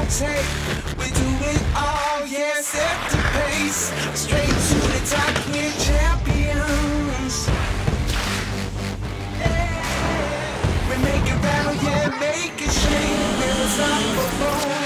rotate. We do it all, yeah, set the pace. Straight to the top, we're champions. Yeah. We make it rattle, yeah, make it shake. We're unstoppable.